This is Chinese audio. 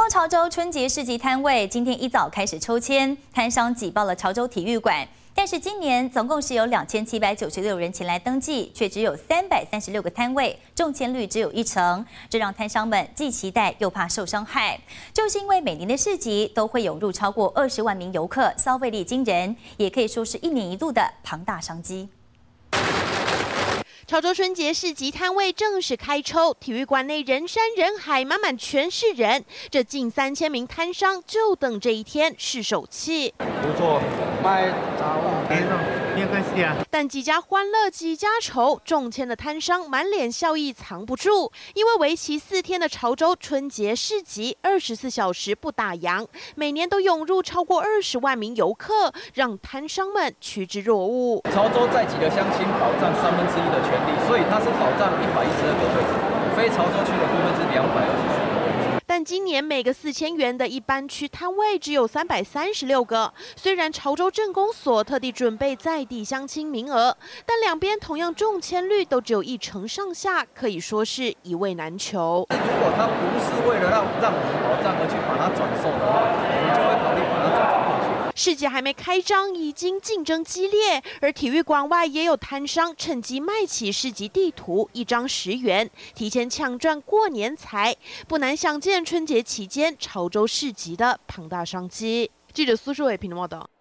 东潮州春节市集摊位今天一早开始抽签，摊商挤爆了潮州体育馆。但是今年总共是有2796人前来登记，却只有336个摊位，中签率只有1成，这让摊商们既期待又怕受伤害。就是因为每年的市集都会涌入超过20万名游客，消费力惊人，也可以说是1年1度的庞大商机。 潮州春节市集摊位正式开抽，体育馆内人山人海，满满全是人。这近3000名摊商就等这一天试手气。 不错，卖杂物，没有关系啊。 但几家欢乐几家愁，中签的摊商满脸笑意藏不住，因为为期4天的潮州春节市集24小时不打烊，每年都涌入超过20万名游客，让摊商们趋之若鹜。 潮州在籍的乡亲保障1/3的权利，所以它是保障112个位置，非潮州区的部分是224个。 但今年每个4000元的一般区摊位只有336个。虽然潮州镇公所特地准备在地乡亲名额，但两边同样中签率都只有1成上下，可以说是一位难求。 如果他不是为了让我们保障而去把它转售的话，我们就会考虑把它转售过去。 市集还没开张，已经竞争激烈，而体育馆外也有摊商趁机卖起市集地图，1张10元，提前抢赚过年财。不难想见，春节期间潮州市集的庞大商机。记者苏淑伟评论报道。